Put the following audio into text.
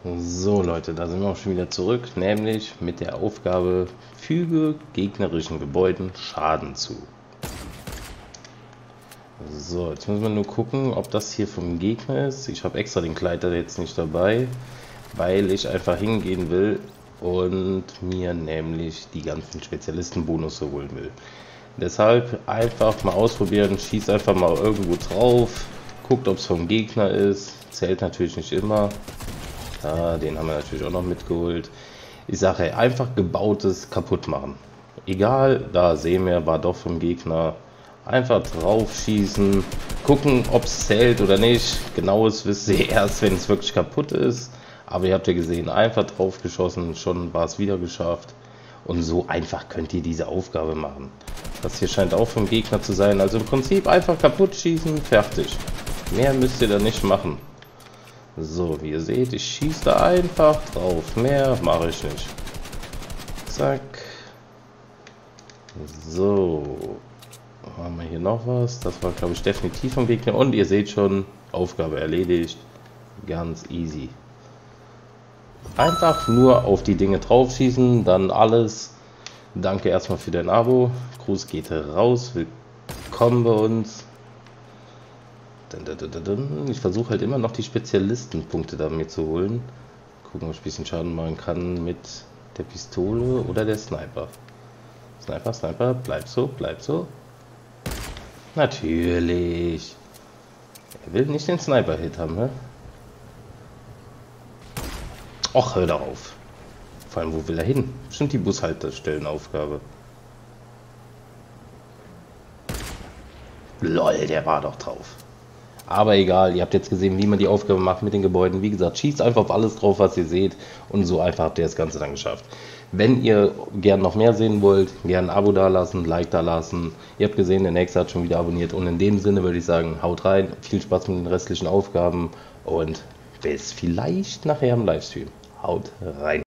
So Leute, da sind wir auch schon wieder zurück, nämlich mit der Aufgabe: Füge gegnerischen Gebäuden Schaden zu. So, jetzt müssen wir nur gucken, ob das hier vom Gegner ist. Ich habe extra den Gleiter jetzt nicht dabei, weil ich einfach hingehen will und mir nämlich die ganzen Spezialistenbonus holen will. Deshalb einfach mal ausprobieren, schießt einfach mal irgendwo drauf, guckt, ob es vom Gegner ist. Zählt natürlich nicht immer. Ja, den haben wir natürlich auch noch mitgeholt. Ich sage, einfach gebautes kaputt machen. Egal, da sehen wir, war doch vom Gegner. Einfach drauf schießen, gucken, ob es zählt oder nicht. Genaues wisst ihr erst, wenn es wirklich kaputt ist. Aber ihr habt ja gesehen, einfach drauf geschossen, schon war es wieder geschafft. Und so einfach könnt ihr diese Aufgabe machen. Das hier scheint auch vom Gegner zu sein. Also im Prinzip einfach kaputt schießen, fertig. Mehr müsst ihr da nicht machen. So, wie ihr seht, ich schieße da einfach drauf. Mehr mache ich nicht. Zack. So. Haben wir hier noch was? Das war, glaube ich, definitiv vom Gegner. Und ihr seht schon, Aufgabe erledigt. Ganz easy. Einfach nur auf die Dinge drauf schießen, dann alles. Danke erstmal für dein Abo. Gruß geht raus. Willkommen bei uns. Ich versuche halt immer noch die Spezialistenpunkte da mir zu holen. Gucken, ob ich ein bisschen Schaden machen kann mit der Pistole oder der Sniper. Sniper, bleib so, bleib so. Natürlich. Er will nicht den Sniper-Hit haben, ne? Och, hör darauf. Vor allem, wo will er hin? Bestimmt die Bushaltestellenaufgabe. Lol, der war doch drauf. Aber egal, ihr habt jetzt gesehen, wie man die Aufgabe macht mit den Gebäuden. Wie gesagt, schießt einfach auf alles drauf, was ihr seht. Und so einfach habt ihr das Ganze dann geschafft. Wenn ihr gern noch mehr sehen wollt, gerne ein Abo dalassen, ein Like dalassen. Ihr habt gesehen, der Nächste hat schon wieder abonniert. Und in dem Sinne würde ich sagen, haut rein. Viel Spaß mit den restlichen Aufgaben. Und bis vielleicht nachher im Livestream. Haut rein.